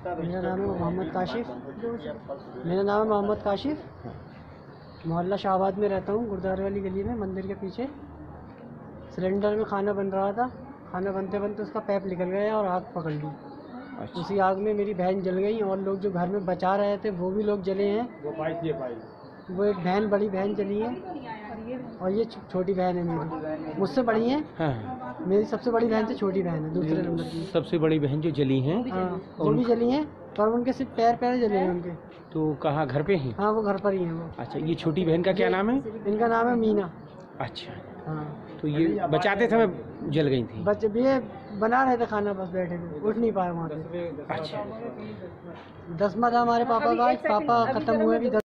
मेरा नाम है मोहम्मद काशिफ। मेरा नाम है मोहम्मद काशिफ। मोहल्ला शाहबाद में रहता हूँ, गुरुद्वारे वाली गली में, मंदिर के पीछे। सिलेंडर में खाना बन रहा था। खाना बनते बनते उसका पैप निकल गया और आग पकड़ ली। अच्छा। उसी आग में मेरी बहन जल गई और लोग जो घर में बचा रहे थे वो भी लोग जले हैं। वो एक बहन, बड़ी बहन जली है और ये छोटी बहन है मेरी, मुझसे बड़ी है। हाँ। मेरी सबसे बड़ी बहन से छोटी बहन है, दूसरे नंबर की। सबसे बड़ी बहन जो जली हैं, हाँ, वो भी जली हैं, पर उनके सिर्फ पैर पैर जले हैं उनके। तो कहाँ, घर पे हैं? हाँ, वो घर पर ही हैं वो। अच्छा, ये छोटी बहन का क्या नाम है? इनका नाम है मीना। अच्छा। हाँ। तो ये बचाते समय जल गई थी? बच्चे भी ये बना रहे थे खाना, बस बैठे थे, उठ नहीं पाए वहाँ से। अच्छा। 10वां था हमारे पापा का, पापा खत्म हुए भी